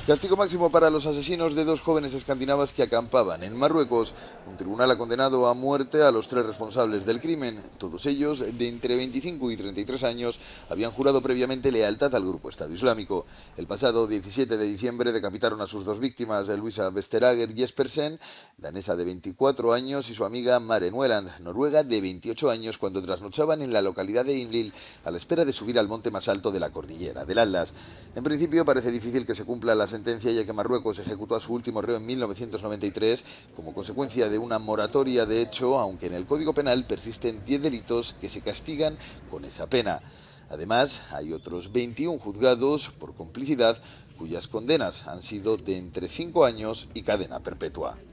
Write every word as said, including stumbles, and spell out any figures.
Castigo máximo para los asesinos de dos jóvenes escandinavas que acampaban en Marruecos. Un tribunal ha condenado a muerte a los tres responsables del crimen. Todos ellos, de entre veinticinco y treinta y tres años, habían jurado previamente lealtad al grupo Estado Islámico. El pasado diecisiete de diciembre decapitaron a sus dos víctimas, Luisa Vesterager Jespersen, danesa de veinticuatro años, y su amiga Mare Nueland, noruega de veintiocho años, cuando trasnochaban en la localidad de Imlil a la espera de subir al monte más alto de la cordillera del Atlas. En principio parece difícil que se cumpla la sentencia, ya que Marruecos ejecutó a su último reo en mil novecientos noventa y tres como consecuencia de una moratoria de hecho, aunque en el Código Penal persisten diez delitos que se castigan con esa pena. Además, hay otros veintiún juzgados por complicidad cuyas condenas han sido de entre cinco años y cadena perpetua.